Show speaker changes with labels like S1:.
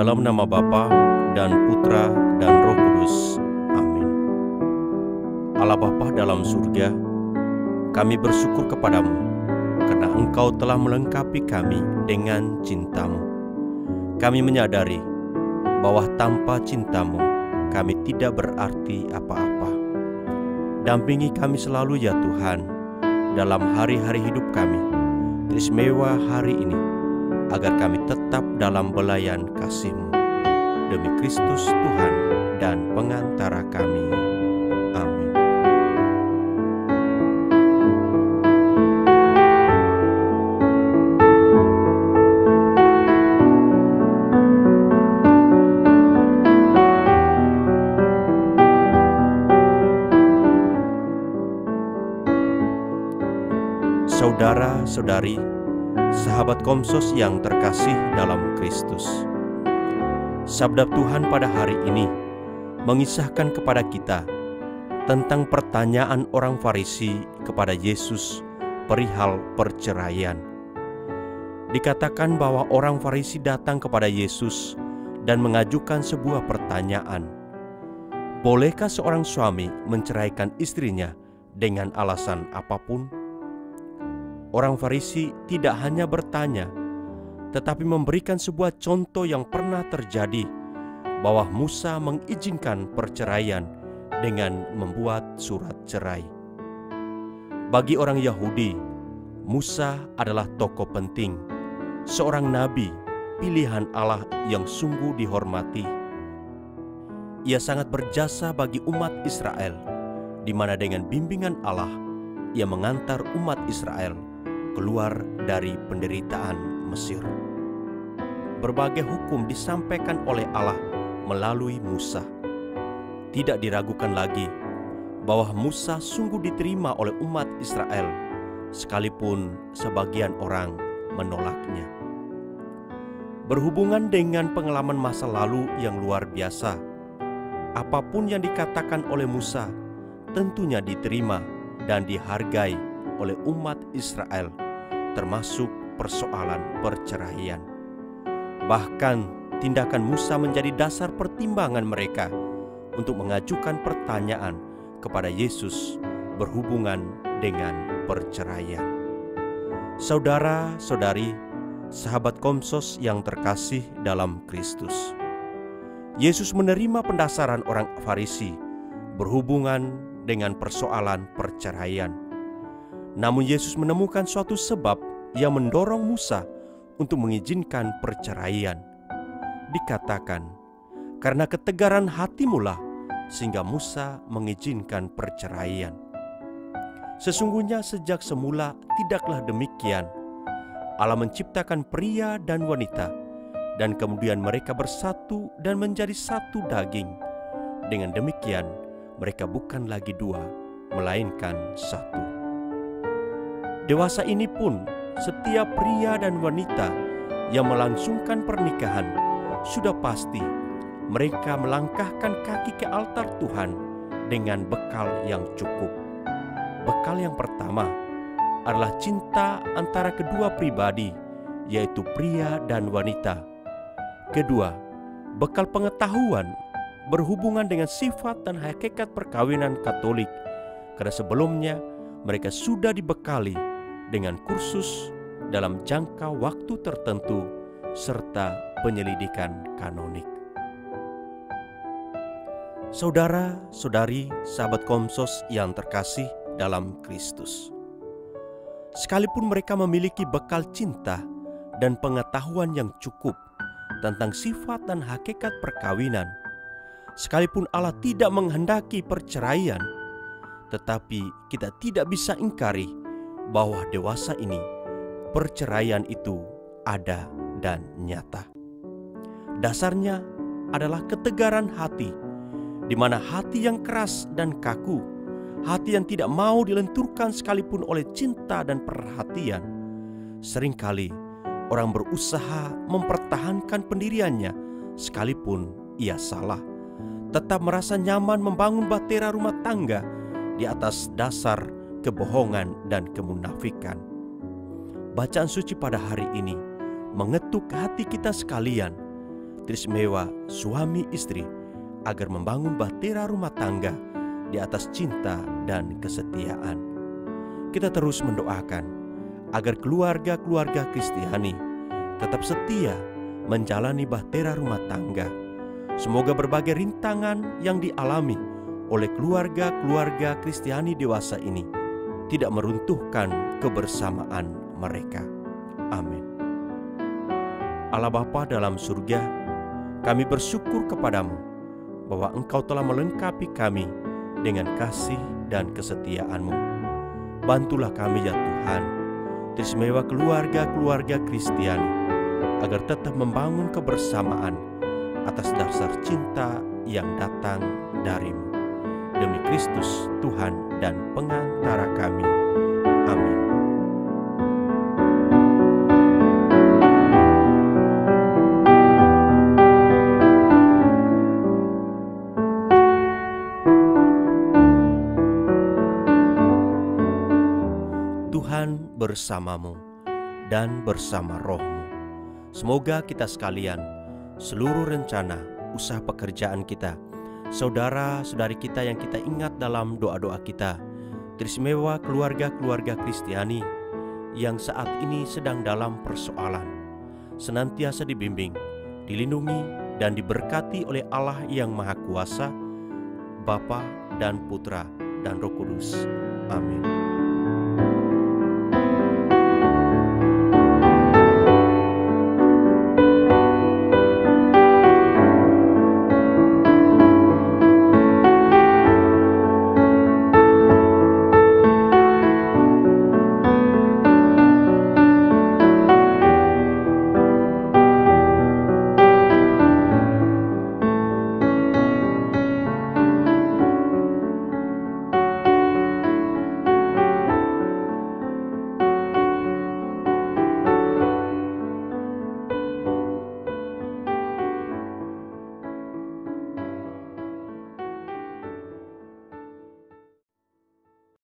S1: dalam nama Bapa dan Putra dan Roh Kudus. Amin. Allah Bapa dalam surga, kami bersyukur kepadamu karena Engkau telah melengkapi kami dengan cinta-Mu. Kami menyadari bahwa tanpa cinta-Mu kami tidak berarti apa-apa. Dampingi kami selalu ya Tuhan dalam hari-hari hidup kami, teristimewa hari ini, agar kami tetap dalam belayan kasih-Mu. Demi Kristus Tuhan dan pengantara kami. Amin. Saudara-saudari, sahabat Komsos yang terkasih dalam Kristus, sabda Tuhan pada hari ini mengisahkan kepada kita tentang pertanyaan orang Farisi kepada Yesus perihal perceraian. Dikatakan bahwa orang Farisi datang kepada Yesus dan mengajukan sebuah pertanyaan. Bolehkah seorang suami menceraikan istrinya dengan alasan apapun? Orang Farisi tidak hanya bertanya, tetapi memberikan sebuah contoh yang pernah terjadi, bahwa Musa mengizinkan perceraian dengan membuat surat cerai. Bagi orang Yahudi, Musa adalah tokoh penting, seorang nabi, pilihan Allah yang sungguh dihormati. Ia sangat berjasa bagi umat Israel, di mana dengan bimbingan Allah, ia mengantar umat Israel keluar dari penderitaan Mesir. Berbagai hukum disampaikan oleh Allah melalui Musa. Tidak diragukan lagi bahwa Musa sungguh diterima oleh umat Israel, sekalipun sebagian orang menolaknya. Berhubungan dengan pengalaman masa lalu yang luar biasa, apapun yang dikatakan oleh Musa tentunya diterima dan dihargai oleh umat Israel, termasuk persoalan perceraian. Bahkan tindakan Musa menjadi dasar pertimbangan mereka untuk mengajukan pertanyaan kepada Yesus berhubungan dengan perceraian. Saudara-saudari, sahabat Komsos yang terkasih dalam Kristus, Yesus menerima pendasaran orang Farisi berhubungan dengan persoalan perceraian. Namun Yesus menemukan suatu sebab yang mendorong Musa untuk mengizinkan perceraian. Dikatakan, karena ketegaran hatimulah sehingga Musa mengizinkan perceraian. Sesungguhnya sejak semula tidaklah demikian. Allah menciptakan pria dan wanita, dan kemudian mereka bersatu dan menjadi satu daging. Dengan demikian, mereka bukan lagi dua, melainkan satu. Dewasa ini pun, setiap pria dan wanita yang melangsungkan pernikahan, sudah pasti mereka melangkahkan kaki ke altar Tuhan dengan bekal yang cukup. Bekal yang pertama adalah cinta antara kedua pribadi, yaitu pria dan wanita. Kedua, bekal pengetahuan berhubungan dengan sifat dan hakikat perkawinan Katolik, karena sebelumnya mereka sudah dibekali dengan kursus dalam jangka waktu tertentu serta penyelidikan kanonik. Saudara-saudari, sahabat Komsos yang terkasih dalam Kristus, sekalipun mereka memiliki bekal cinta dan pengetahuan yang cukup tentang sifat dan hakikat perkawinan, sekalipun Allah tidak menghendaki perceraian, tetapi kita tidak bisa ingkari bahwa dewasa ini perceraian itu ada dan nyata. Dasarnya adalah ketegaran hati, di mana hati yang keras dan kaku, hati yang tidak mau dilenturkan sekalipun oleh cinta dan perhatian. Seringkali orang berusaha mempertahankan pendiriannya sekalipun ia salah, tetap merasa nyaman membangun bahtera rumah tangga di atas dasar kebohongan dan kemunafikan. Bacaan suci pada hari ini mengetuk hati kita sekalian teristimewa suami istri, agar membangun bahtera rumah tangga di atas cinta dan kesetiaan. Kita terus mendoakan agar keluarga-keluarga Kristiani tetap setia menjalani bahtera rumah tangga. Semoga berbagai rintangan yang dialami oleh keluarga-keluarga Kristiani dewasa ini tidak meruntuhkan kebersamaan mereka. Amin. Allah Bapa dalam surga, kami bersyukur kepadamu bahwa Engkau telah melengkapi kami dengan kasih dan kesetiaan-Mu. Bantulah kami ya Tuhan, teristimewa keluarga-keluarga Kristiani, agar tetap membangun kebersamaan atas dasar cinta yang datang dari-Mu. Demi Kristus Tuhan dan pengantara kami. Amin. Tuhan bersamamu dan bersama rohmu. Semoga kita sekalian, seluruh rencana, usaha pekerjaan kita, saudara-saudari kita yang kita ingat dalam doa-doa kita, teristimewa keluarga-keluarga Kristiani yang saat ini sedang dalam persoalan, senantiasa dibimbing, dilindungi, dan diberkati oleh Allah yang Maha Kuasa, Bapa dan Putra dan Roh Kudus. Amin.